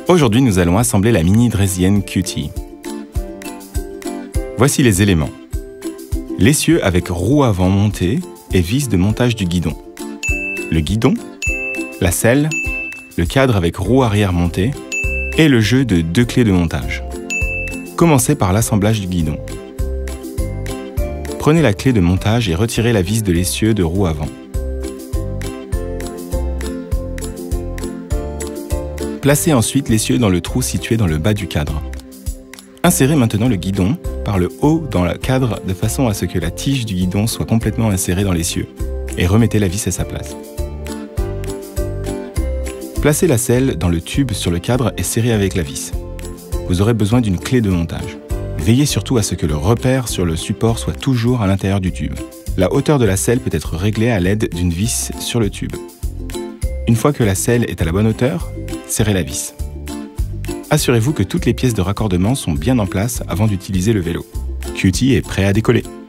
Aujourd'hui, nous allons assembler la mini draisienne QT. Voici les éléments. L'essieu avec roue avant montée et vis de montage du guidon. Le guidon, la selle, le cadre avec roue arrière montée et le jeu de 2 clés de montage. Commencez par l'assemblage du guidon. Prenez la clé de montage et retirez la vis de l'essieu de roue avant. Placez ensuite l'essieu dans le trou situé dans le bas du cadre. Insérez maintenant le guidon par le haut dans le cadre de façon à ce que la tige du guidon soit complètement insérée dans l'essieu et remettez la vis à sa place. Placez la selle dans le tube sur le cadre et serrez avec la vis. Vous aurez besoin d'une clé de montage. Veillez surtout à ce que le repère sur le support soit toujours à l'intérieur du tube. La hauteur de la selle peut être réglée à l'aide d'une vis sur le tube. Une fois que la selle est à la bonne hauteur, serrez la vis. Assurez-vous que toutes les pièces de raccordement sont bien en place avant d'utiliser le vélo. QT est prêt à décoller.